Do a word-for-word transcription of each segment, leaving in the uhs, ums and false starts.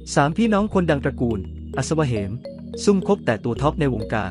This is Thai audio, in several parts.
สามพี่น้องคนดังตระกูลอัศวเหมซุ่มคบแต่ตัวท็อปในวงการ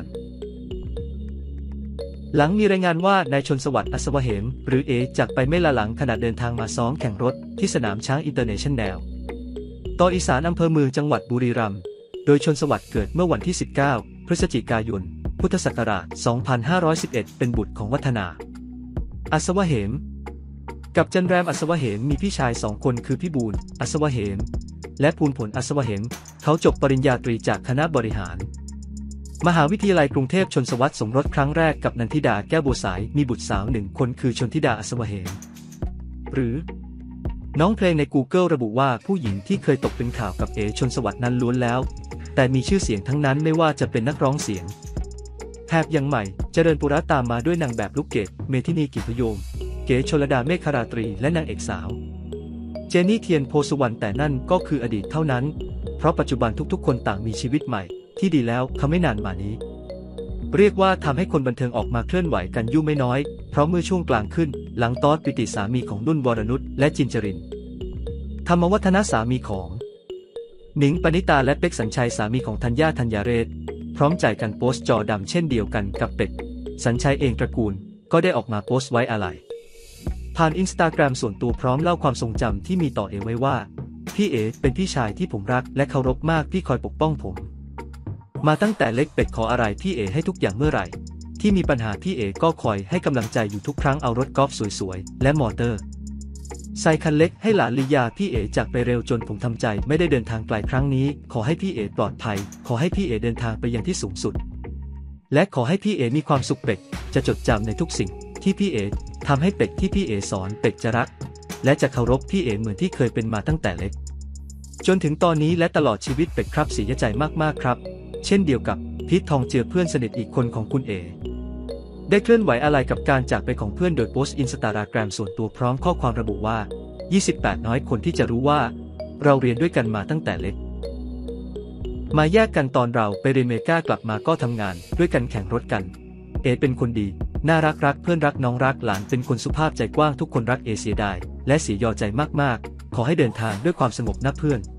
หลังมีรายงานว่านายชนสวัสดิ์อัศวเหมหรือเอจากไปไม่ละหลังขณะเดินทางมาซ้อมแข่งรถที่สนามช้างอินเตอร์เนชั่นแนลต่ออีสานอำเภอเมืองจังหวัดบุรีรัมย์โดยชนสวัสดิ์เกิดเมื่อวันที่สิบเก้าพฤศจิกายนพุทธศักราชสองพันห้าร้อยสิบเอ็ดเป็นบุตรของวัฒนาอัศวเหมกับจันแรมอัศวเหมมีพี่ชายสองคนคือพี่บูลอัศวเหมและภูลผลอัศวเหมเขาจบปริญญาตรีจากคณะบริหารมหาวิทยาลัยกรุงเทพชนสวัสดิ์สมรสครั้งแรกกับนันทิดาแก้วบัวสายมีบุตรสาวหนึ่งคนคือชนทิดาอัศวเหมหรือน้องเพลงใน Google ระบุว่าผู้หญิงที่เคยตกเป็นข่าวกับเอชนสวัสดิ์นั้นล้วนแล้วแต่มีชื่อเสียงทั้งนั้นไม่ว่าจะเป็นนักร้องเสียงแถบยังใหม่เจริญปุระตามมาด้วยนางแบบลูกเกดเมธินีกิจพยมเก๋ชลดาเมฆราตรีและนางเอกสาวเจนี่เทียนโพสุวรรณแต่นั่นก็คืออดีตเท่านั้นเพราะปัจจุบันทุกๆคนต่างมีชีวิตใหม่ที่ดีแล้วเขาไม่นานมานี้เรียกว่าทำให้คนบันเทิงออกมาเคลื่อนไหวกันยุ่งไม่น้อยเพราะเมื่อช่วงกลางขึ้นหลังตอสปิติสามีของนุ่นวรนุชและจินจรินธรรมวัฒนะสามีของหนิงปณิตาและเป็กสัญชัยสามีของธัญญาธัญญาเรศพร้อมใจกันโพสต์จอดำเช่นเดียวกันกับเป็กสัญชัยเองตระกูลก็ได้ออกมาโพสต์ไว้อาลัยผ่านอินสตาแกรมส่วนตัวพร้อมเล่าความทรงจำที่มีต่อเอไว้ว่าพี่เอเป็นพี่ชายที่ผมรักและเคารพมากที่คอยปกป้องผมมาตั้งแต่เล็กเป็ดขออะไรพี่เอให้ทุกอย่างเมื่อไหร่ที่มีปัญหาพี่เอก็คอยให้กำลังใจอยู่ทุกครั้งเอารถกอล์ฟสวยๆและมอเตอร์ใส่คันเล็กให้หลานลียาพี่เอจากไปเร็วจนผมทำใจไม่ได้เดินทางไกลครั้งนี้ขอให้พี่เอปลอดภัยขอให้พี่เอเดินทางไปยังที่สูงสุดและขอให้พี่เอมีความสุขเป็ดจะจดจำในทุกสิ่งที่พี่เอทำให้เป็ดที่พี่เอสอนเป็ดจะรักและจะเคารพพี่เอเหมือนที่เคยเป็นมาตั้งแต่เล็กจนถึงตอนนี้และตลอดชีวิตเป็ดครับเสียใจมากๆครับเช่นเดียวกับพีททองเจือเพื่อนสนิทอีกคนของคุณเอได้เคลื่อนไหวอะไรกับการจากไปของเพื่อนโดยโพสต์อินสตาแกรมส่วนตัวพร้อมข้อความระบุว่ายี่สิบแปดน้อยคนที่จะรู้ว่าเราเรียนด้วยกันมาตั้งแต่เล็กมาแยกกันตอนเราไปเรียนเมกากลับมาก็ทำงานด้วยกันแข่งรถกันเอเป็นคนดีน่ารักรักเพื่อนรักน้องรักหลานเป็นคนสุภาพใจกว้างทุกคนรักเอเสียดายและเสียยอใจมากๆขอให้เดินทางด้วยความสงบนะเพื่อน